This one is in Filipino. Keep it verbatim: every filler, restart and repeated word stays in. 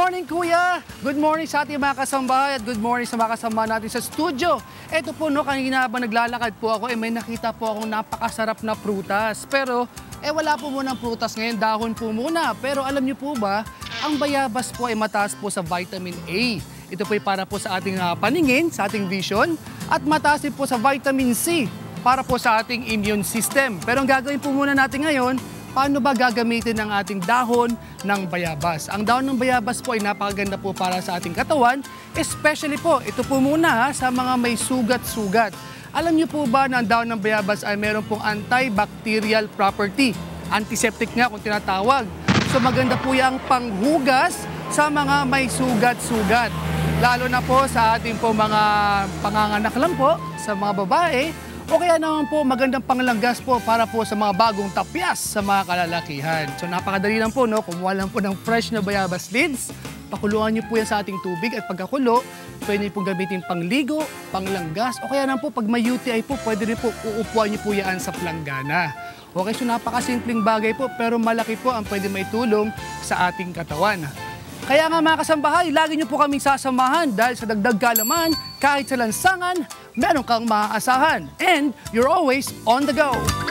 morning, Kuya! Good morning sa ating mga kasambahay at good morning sa mga kasama natin sa studio. Ito po, no, kanina habang naglalakad po ako, eh, may nakita po akong napakasarap na prutas. Pero, eh, wala po munang prutas ngayon, dahon po muna. Pero alam niyo po ba, ang bayabas po ay mataas po sa vitamin A. Ito po ay para po sa ating uh, paningin, sa ating vision, at mataas din po sa vitamin C para po sa ating immune system. Pero ang gagawin po muna natin ngayon, paano ba gagamitin ang ating dahon ng bayabas? Ang dahon ng bayabas po ay napakaganda po para sa ating katawan, especially po, ito po muna ha, sa mga may sugat-sugat. Alam niyo po ba na ang dahon ng bayabas ay meron pong antibacterial property? Antiseptic nga kung tinatawag. So maganda po yung panghugas sa mga may sugat-sugat. Lalo na po sa ating po mga panganganak lang po, sa mga babae, o kaya naman po magandang panglanggas po para po sa mga bagong tapyas sa mga kalalakihan. So napakadali lang po, no? Kumuha lang po ng fresh na bayabas leaves, pakuluan niyo po yan sa ating tubig at pagkakulo, pwede niyo pong gamitin pangligo, panglanggas, o kaya naman po pag may U T I po, pwede rin po uupuan niyo po yan sa planggana. Okay, so napakasimpleng bagay po pero malaki po ang pwede maitulong sa ating katawan. Kaya nga mga kasambahay, lagi niyo po kaming sasamahan dahil sa dagdag kaalaman, kahit sa lansangan, meron kang maaasahan. And you're always on the go!